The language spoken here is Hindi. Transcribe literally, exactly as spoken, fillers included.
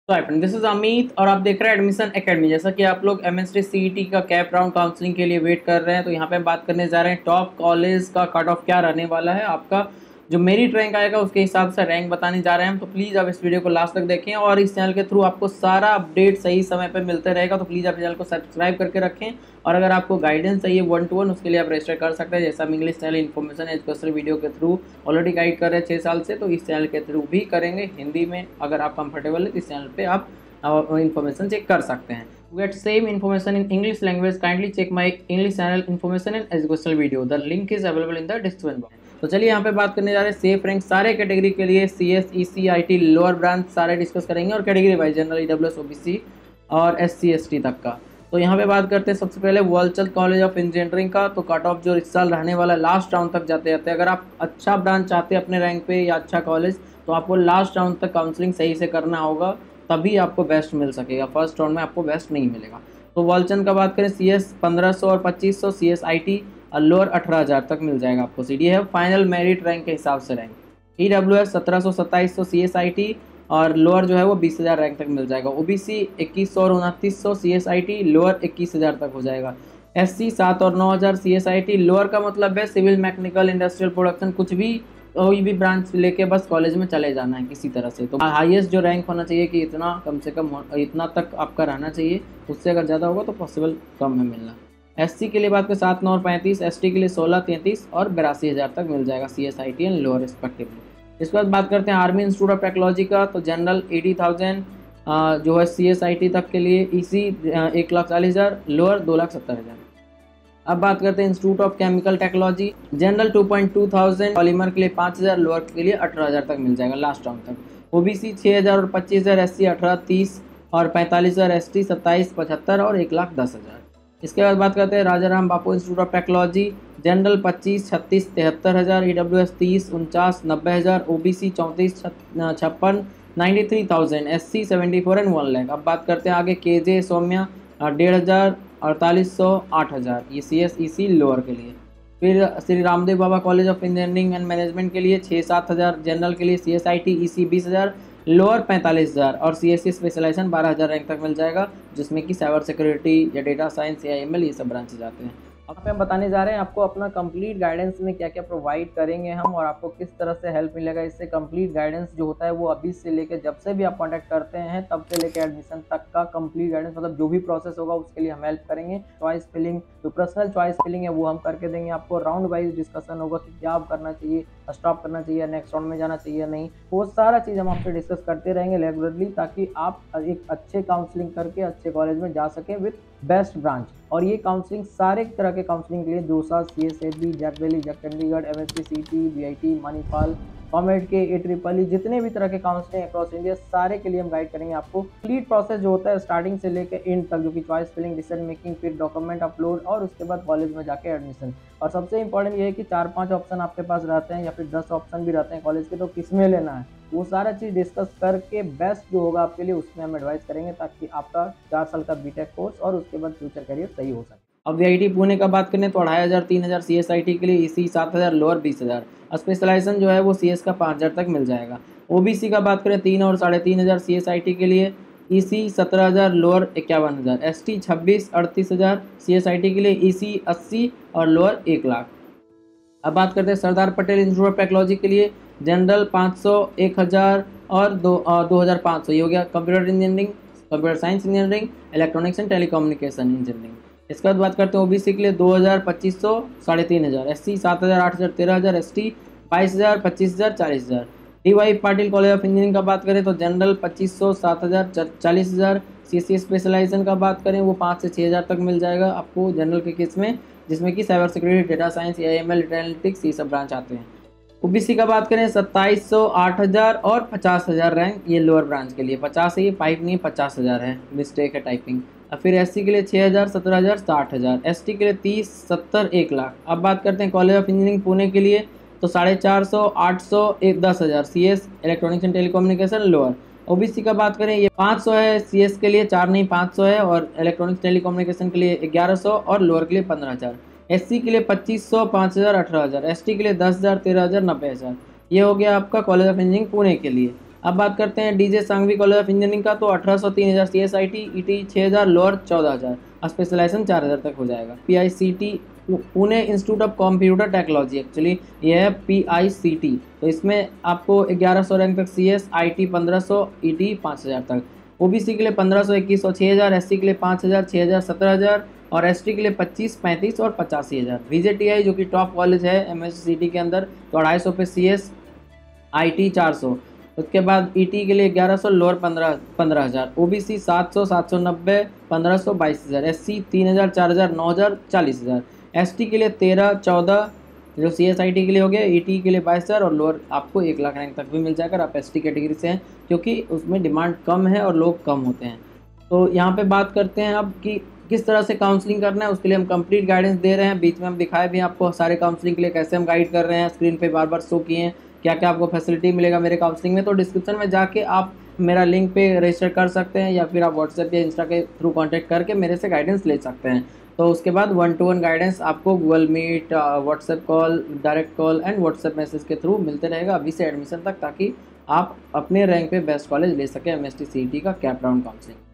तो हाय, दिस इज अमित और आप देख रहे हैं एडमिशन एकेडमी। जैसा कि आप लोग M S T C E T का कैप राउंड काउंसलिंग के लिए वेट कर रहे हैं, तो यहाँ पे हम बात करने जा रहे हैं टॉप कॉलेज का कट ऑफ क्या रहने वाला है। आपका जो मेरिट रैंक आएगा उसके हिसाब से रैंक बताने जा रहे हैं हम। तो प्लीज़ आप इस वीडियो को लास्ट तक देखें और इस चैनल के थ्रू आपको सारा अपडेट सही समय पर मिलते रहेगा। तो प्लीज़ आप चैनल को सब्सक्राइब करके रखें और अगर आपको गाइडेंस चाहिए वन टू वन, उसके लिए आप रजिस्टर कर सकते हैं। जैसा हम English channel information educational video के थ्रू ऑलरेडी गाइड कर रहे हैं छः साल से, तो इस चैनल के थ्रू भी करेंगे हिंदी में। अगर आप कंफर्टेबल है तो इस चैनल पर आप information चेक कर सकते हैं। To get same information in English language, kindly check my English channel information and educational video. The link is available in the description box. तो चलिए यहाँ पे बात करने जा रहे हैं सेफ रैंक सारे कैटेगरी के लिए। C S E C I T lower branch सारे डिस्कस करेंगे और category wise general, E W S, O B C और एस सी एस टी तक का। तो यहाँ पे बात करते हैं सबसे पहले वॉलचंद कॉलेज ऑफ इंजीनियरिंग का। तो कट ऑफ जो इस साल रहने वाला है लास्ट राउंड तक जाते जाते, अगर आप अच्छा ब्रांच चाहते हैं अपने रैंक पे या अच्छा कॉलेज, तो आपको लास्ट राउंड तक काउंसलिंग सही से करना होगा, तभी आपको बेस्ट मिल सकेगा। फर्स्ट राउंड में आपको बेस्ट नहीं मिलेगा। तो वॉलचंद का बात करें, सी एस पंद्रह सौ और पच्चीस सौ, सी एस आई टी और लोअर अठारह हज़ार तक मिल जाएगा आपको। सी डी है फाइनल मेरिट रैंक के हिसाब से रैंक। ई डब्ल्यू एस सत्रह सौ सत्ताईस सौ, सी एस आई टी और लोअर जो है वो बीस हज़ार रैंक तक मिल जाएगा। ओ बी सी इक्कीस सौ और उनतीस सौ, C S I T lower इक्कीस हज़ार तक हो जाएगा। एस सी सात और नौ हज़ार, C S I T lower का मतलब है सिविल, मैकेनिकल, इंडस्ट्रियल, प्रोडक्शन, कुछ भी कोई भी ब्रांच लेके बस कॉलेज में चले जाना है किसी तरह से। तो हाईएस्ट जो रैंक होना चाहिए कि इतना कम से कम इतना तक आपका रहना चाहिए, उससे अगर ज़्यादा होगा तो पॉसिबल कम है मिलना। एससी के लिए बात करें सात नौ और पैंतीस, एसटी के लिए सोलह तैंतीस और बिरासी हज़ार तक मिल जाएगा C S I T and lower respectively. इसके बाद बात करते हैं आर्मी इंस्टीट्यूट ऑफ टेक्नोलॉजी का। तो जनरल एटी थाउजेंड जो है सी एस आई टी तक के लिए, ई सी एक लाख चालीस हज़ार, लोअर दो लाख सत्तर हज़ार। अब बात करते हैं Institute of Chemical Technology. General two point two thousand, polymer के लिए पाँच हज़ार, लोअर के लिए अठारह हज़ार तक मिल जाएगा लास्ट राउंड तक। ओबीसी छः हज़ार और पच्चीस हज़ार, एस सी अठारह तीस और पैंतालीस हज़ार, एस टी सत्ताईस पचहत्तर और एक लाख दस हज़ार। इसके बाद बात करते हैं Raja Ram Bapu Institute of Technology. General पच्चीस छत्तीस तिहत्तर हज़ार, ई डब्ल्यू एस तीस उनचास नब्बे हज़ार, ओ बी सी चौंतीस छप्पन ninety three thousand, S C seventy four and one lakh. अब बात करते हैं आगे के जे सौम्या डेढ़ हज़ार, अड़तालीस सौ, आठ हज़ार, ये सी एस ई सी लोअर के लिए। फिर Shri Ramdev Baba College of Engineering and Management के लिए छः सात हज़ार, जनरल के लिए सी एस आई टी ई सी बीस हज़ार, लोअर पैंतालीस हज़ार और सी एस सी स्पेशलाइजेशन बारह हज़ार रैंक तक मिल जाएगा, जिसमें कि साइबर सिक्योरिटी या डेटा साइंस या एम एल ये सब ब्रांचेज आते हैं। अब पे हम बताने जा रहे हैं आपको अपना कंप्लीट गाइडेंस में क्या क्या प्रोवाइड करेंगे हम और आपको किस तरह से हेल्प मिलेगा इससे। कंप्लीट गाइडेंस जो होता है वो अभी से लेकर जब से भी आप कांटेक्ट करते हैं तब से लेकर एडमिशन तक का कंप्लीट गाइडेंस, मतलब जो भी प्रोसेस होगा उसके लिए हम हेल्प करेंगे। चॉइस फिलिंग, जो पर्सनल चॉइस फिलिंग है वो हम करके देंगे आपको। राउंड वाइज डिस्कशन होगा कि क्या आप करना चाहिए, स्टॉप करना चाहिए, नेक्स्ट राउंड में जाना चाहिए नहीं, वो सारा चीज़ हम आपसे डिस्कस करते रहेंगे रेगुलरली, ताकि आप एक अच्छे काउंसलिंग करके अच्छे कॉलेज में जा सकें विथ बेस्ट ब्रांच। और ये काउंसलिंग सारे तरह के काउंसलिंग के लिए JoSAA, C S A B, JAC वैली, JAC Chandigarh, M S T C T, B I T, Manipal, COMEDK, A triple E, जितने भी तरह के काउंसलिंग अक्रॉस इंडिया सारे के लिए हम गाइड करेंगे आपको। कंप्लीट प्रोसेस जो होता है स्टार्टिंग से लेकर एंड तक, जो कि चॉइस फिलिंग, डिसीजन मेकिंग, फिर डॉक्यूमेंट अपलोड और उसके बाद कॉलेज में जाके एडमिशन। और सबसे इंपॉर्टेंट ये है कि चार पांच ऑप्शन आपके पास रहते हैं या फिर दस ऑप्शन भी रहते हैं कॉलेज के, तो किसमें लेना है वो सारा चीज़ डिस्कस करके बेस्ट जो होगा आपके लिए उसमें हम एडवाइस करेंगे, ताकि आपका चार साल का बीटेक कोर्स और उसके बाद फ्यूचर करियर सही हो सके। अब वी आई टी पुणे का बात करें तो अढ़ाई हज़ार, तीन हज़ार सी एस आई टी के लिए, ई सी सात हज़ार, लोअर बीस हज़ार। स्पेशलाइजेशन जो है वो सी एस का पाँच हज़ार तक मिल जाएगा। ओ बी सी का बात करें तीन और साढ़े तीन हज़ार सी एस आई टी के लिए, ई सी सत्रह हज़ार, लोअर इक्यावन हज़ार, एस टी छब्बीस अड़तीस हज़ार सी एस आई टी के लिए, ई सी अस्सी और लोअर एक लाख। अब बात करते हैं Sardar Patel Institute of Technology के लिए। जनरल पाँच सौ, एक हज़ार और दो दो हज़ार पाँच सौ, ये हो गया computer engineering, computer science engineering, electronics and telecommunication engineering. इसके बाद बात करते हैं ओबीसी के लिए दो हज़ार, पच्चीस सौ, साढ़े तीन हज़ार, एस सी सात हज़ार, आठ हज़ार, तेरह हज़ार, एस टी बाईस हज़ार, पच्चीस हज़ार, चालीस हज़ार। D Y Patil college of engineering का बात करें तो जनरल पच्चीस सौ, सात हज़ार, चालीस हज़ार। सी सी स्पेशलाइजेशन का बात करें वो पाँच से छः हज़ार तक मिल जाएगा आपको जनरल के केस में, जिसमें कि cyber security, data science, A M L, data analytics ये सब ब्रांच आते हैं। ओबीसी का बात करें सत्ताईस सौ, आठ हज़ार और पचास हज़ार रैंक, ये लोअर ब्रांच के लिए। पचास है, ये फाइव नहीं, पचास हज़ार है, मिस्टेक है टाइपिंग। और फिर एससी के लिए छः हज़ार, सत्रह हज़ार, साठ हज़ार, एसटी के लिए तीस, सत्तर, एक लाख। अब बात करते हैं कॉलेज ऑफ इंजीनियरिंग पुणे के लिए तो साढ़े चार सौ, आठ सौ, एक दस हज़ार, C S electronics and telecommunication lower. OBC का बात करें ये पाँच सौ है, सी एस के लिए चार नहीं पाँच सौ है, और इलेक्ट्रॉनिक्स टेलीकम्युनिकेशन के लिए ग्यारह सौ और लोअर के लिए पंद्रह हज़ार। एससी के लिए पच्चीस सौ, पाँच हज़ार, अठारह हज़ार, एसटी के लिए दस हज़ार, तेरह हज़ार, नब्बे हज़ार। ये हो गया आपका कॉलेज ऑफ इंजीनियरिंग पुणे के लिए। अब बात करते हैं DJ Sanghvi college of engineering का, तो अठारह सौ तीन हज़ार C S I T, E T छः हज़ार, लोअर चौदह हज़ार, स्पेशलाइजेशन चार हज़ार तक हो जाएगा। P I C T Pune institute of computer technology, actually ये है पी आई सी टी, तो इसमें आपको ग्यारह सौ रैंक तक सी एस, आई टी पंद्रह सौ, ई टी पाँच हज़ार तक। ओ बी सी के लिए पंद्रह सौ, इक्कीस सौ, छः हज़ार, एस सी के लिए पाँच हज़ार, छः हज़ार, सत्रह हज़ार, और एस टी के लिए पच्चीस, पैंतीस और पचासी हज़ार। वी जे टी आई जो कि टॉप कॉलेज है एम एस सी टी के अंदर, तो अढ़ाई सौ पे सी एस, आई टी चार सौ, उसके बाद ई टी के लिए ग्यारह सौ, लोअर पंद्रह पंद्रह हज़ार, ओ बी सी सात सौ, सात सौ नब्बे, पंद्रह सौ, बाईस हज़ार, एस सी तीन हज़ार, चार हज़ार, नौ हज़ार, चालीस हज़ार, एस टी के लिए तेरह, चौदह, जो सी एस आई टी के लिए हो गया, ई टी के लिए बाईस हज़ार, और लोअर आपको एक लाख रैंक तक भी मिल जाएगा अगर आप एस टी कैटेगरी से हैं, क्योंकि उसमें डिमांड कम है और लोग कम होते हैं। तो यहाँ पे बात करते हैं अब कि किस तरह से काउंसलिंग करना है, उसके लिए हम कंप्लीट गाइडेंस दे रहे हैं। बीच में हम दिखाए भी हैं आपको सारे काउंसलिंग के लिए कैसे हम गाइड कर रहे हैं, स्क्रीन पे बार बार शो किए हैं क्या क्या आपको फैसिलिटी मिलेगा मेरे काउंसलिंग में। तो डिस्क्रिप्शन में जाके आप मेरा लिंक पे रजिस्टर कर सकते हैं, या फिर आप व्हाट्सएप या इंस्टा के थ्रू कॉन्टैक्ट करके मेरे से गाइडेंस ले सकते हैं। तो उसके बाद वन टू वन गाइडेंस आपको Google meet, WhatsApp call, direct call and WhatsApp message के थ्रू मिलते रहेगा अभी से एडमिशन तक, ताकि आप अपने रैंक पे बेस्ट कॉलेज ले सकें M S T C E T का कैप राउंड काउंसलिंग।